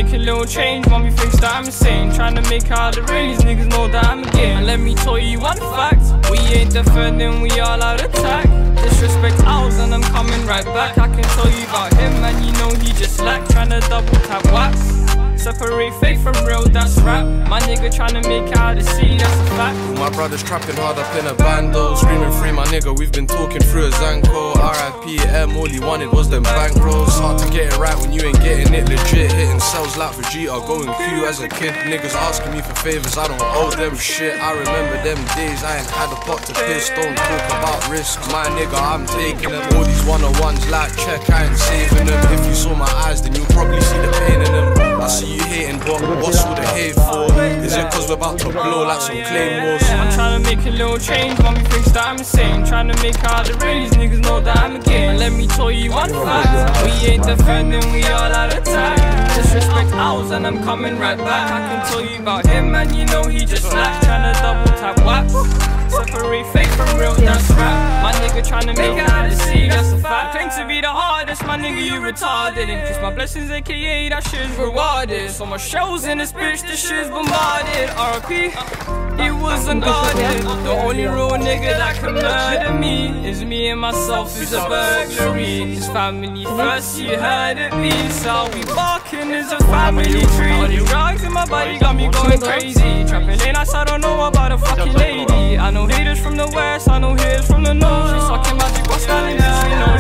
make a little change, mommy thinks that I'm insane. Tryna make out the rain, these niggas know that I'm a game. And let me tell you one fact, we ain't defending, we all out attack. Disrespect ours and I'm coming right back. I can tell you about him, man, you know he just slack. Tryna double tap wax, separate fake from real, that's rap. My nigga tryna make out the sea, that's a fact. My brother's trapping hard up in a bando, screaming free my nigga, we've been talking through a Zanko. R.I.P. M, all he wanted was them bankrolls. Hard to get it right when you ain't getting it legit. Hitting cells like Vegeta, going Q as a kid. Niggas asking me for favors, I don't owe them shit. I remember them days, I ain't had a pot to piss. Don't talk about risks, my nigga, I'm taking them. All these one-on-ones like check, I ain't saving them. If you saw my eyes, then you'll probably see the pain in them. I see you hating, but what's all the hate for? Is it cause we're about to blow like some claymores? I'm tryna make a little change, mommy thinks that I'm insane. Tryna make out the rain, these niggas know that I'm a game. And let me tell you one fact, we ain't defending, we all out attack. Disrespect ours and I'm coming right back. I can tell you about him, man, you know he just slack. Tryna double tap wax, separate fake from real, that's rap. My nigga tryna make it out of the sea, that's a fact. Claim to be the hardest, my nigga, you retarded. Increase my blessings, aka that shit's rewarded. So much shows in this bitch, this shit's bombarded. RP, he was unguarded. The only real nigga that can murder me is me and myself, is a burglary. His family first, you heard it be. So we barking is a family tree. All these drugs in my body got me going crazy. Trapping in us, I don't know about a fucking lady. I know haters from the west, I know haters from the north. She sucking magic, but standing between no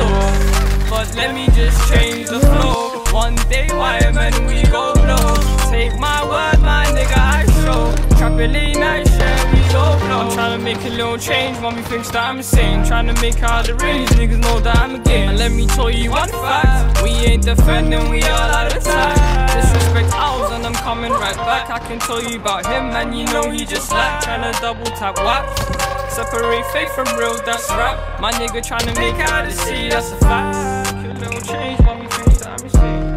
shadow. But let me just change the flow. One day, why man, we go blow. Take my word, my nigga, I show. Trapping late night, share, we go blow. I'm tryna make a little change, mommy thinks that I'm insane. Tryna make out the rain, these niggas know that I'm a game. And let me tell you one fact, we ain't defending, we all out of attack. Disrespect ours and I'm coming right back. I can tell you about him, man, you know he just slack. Tryna double tap wax, separate fake from real, that's rap. My nigga tryna make out the sea, that's a fact. Make a little change, mommy thinks that I'm insane.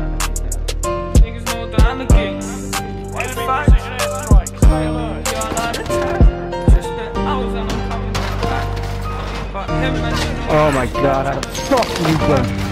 Niggas know that I'm a king. That's a fact. We all out of attack. Disrespect ours and I'm coming right back. But him, man, you know Oh my god, how the fuck you going?